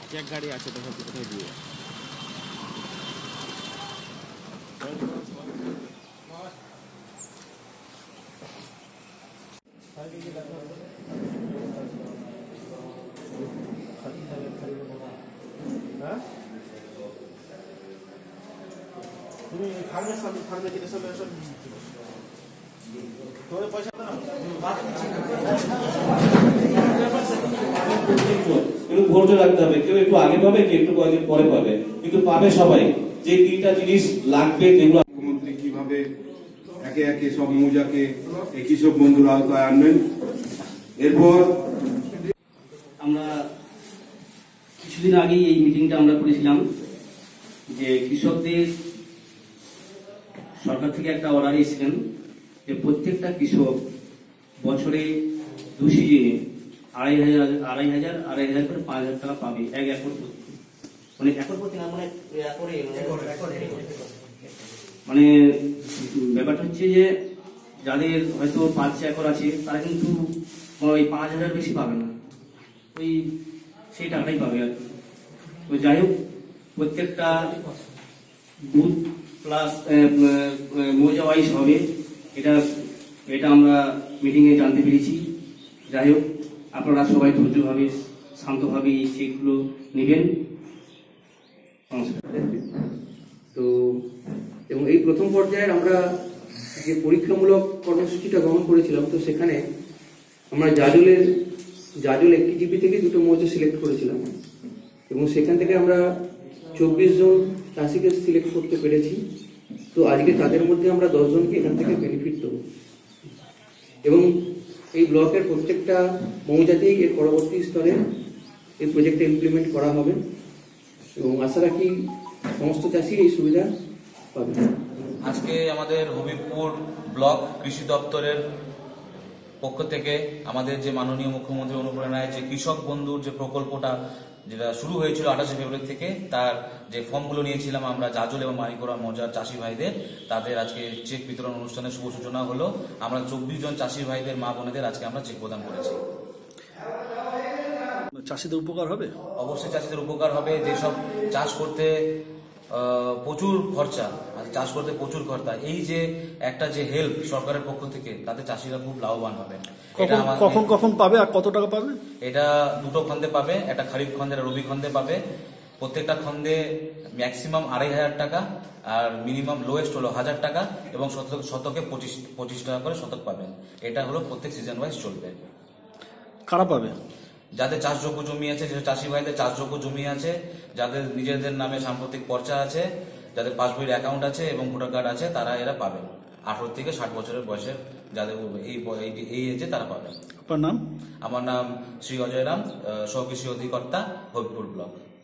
Check গাড়ি আছে তো কোথায় দিয়ে তুমি ফার্মে কিনে সব তোমার পয়সা না একটু ধৈর্য রাখতে হবে, কেউ একটু আগে পাবে, কেউ একটু কয়েকদিন পরে পাবে, কিন্তু পাবে সবাই। যে তিনটা জিনিস লাগবে যেগুলো মুখ্যমন্ত্রী কিভাবে একে একে সব মৌজাকে কৃষক বন্ধুর আওতায় আনবেন। এরপর আমরা কিছুদিন আগেই এই মিটিংটা আমরা করেছিলাম যে কৃষকদের সরকার থেকে একটা অর্ডার এসেছিলেন যে প্রত্যেকটা কৃষক বছরে 2 সিজনে 2,500 করে 5,000 টাকা পাবে এক একর প্রতি, মানে একর প্রতি না, মানে ব্যাপারটা হচ্ছে যে যাদের হয়তো 5 একর আছে তারা কিন্তু ওই 5,000 বেশি পাবে না, ওই সেই টাকাটাই পাবে আর কি। তো যাই হোক, প্রত্যেকটা বুথ প্লাস মৌজা ওয়াইজ হবে, এটা আমরা মিটিংয়ে জানতে পেরেছি। যাই হোক, আপনারা সবাই ধৈর্যভাবে শান্তভাবে এই চেকগুলো নেবেন। তো এবং এই প্রথম পর্যায়ে আমরা যে পরীক্ষামূলক কর্মসূচিটা গ্রহণ করেছিলাম, তো সেখানে আমরা জাজল 1 জিপি থেকে 2টো মৌজা সিলেক্ট করেছিলাম এবং সেখান থেকে আমরা 24 জন চাষিকে সিলেক্ট করতে পেরেছি। তো আজকে তাদের মধ্যে আমরা 10 জনকে এখান থেকে বেনিফিট দেবো এবং এই ব্লকের প্রত্যেকটা মৌজাতেই এর পরবর্তী স্তরে এই প্রজেক্টটা ইমপ্লিমেন্ট করা হবে এবং আশা রাখি সমস্ত চাষি এই সুবিধা পাবে। আজকে আমাদের হবিবপুর ব্লক কৃষি দপ্তরের পক্ষ থেকে আমাদের যে মাননীয় মুখ্যমন্ত্রী অনুপ্রেরণায় যে কৃষক বন্ধুর যে প্রকল্পটা যেটা শুরু হয়েছিল 28 ফেব্রুয়ারি থেকে, তার যে ফর্মগুলো নিয়েছিলাম আমরা জাজল এবং মানিকোড়া মৌজার চাষি ভাইদের, তাদের আজকে চেক বিতরণ অনুষ্ঠানের শুভ সূচনা হলো। আমরা 24 জন চাষি ভাইদের মা বোনেদের আজকে আমরা চেক প্রদান করেছি। চাষিদের উপকার হবে, অবশ্যই চাষিদের উপকার হবে। যেসব চাষ করতে প্রচুর খরচা, চাষ করতে প্রচুর খরচা, এই যে একটা যে হেল্প সরকারের পক্ষ থেকে, তাতে চাষিরা খুব লাভবান হবে। কখন পাবে আর কত টাকা পাবে? এটা 2টো খন্দে পাবে, একটা খারিফ খন্দে, একটা রবি খন্দে পাবে। প্রত্যেকটা খন্দে ম্যাক্সিমাম 2,500 টাকা আর মিনিমাম লোয়েস্ট হলো 1,000 টাকা এবং শতকে 25 টাকা করে শতক পাবেন। এটা হলো প্রত্যেক সিজন ওয়াইজ চলবে। কারা পাবে? যাদের চাষযোগ্য জমি আছে, যে চাষি ভাইদের চাষযোগ্য জমি আছে, যাদের নিজেদের নামে সাম্প্রতিক পর্চা আছে, যাদের পাসবইয়ের অ্যাকাউন্ট আছে এবং ভোটার কার্ড আছে, তারা এরা পাবেন। 18 থেকে 60 বছরের বয়সের যাদের এই এজে তারা পাবেন। আপনার নাম? আমার নাম শ্রী অজয় রাম, সহকৃষি অধিকর্তা, হবিবপুর ব্লক।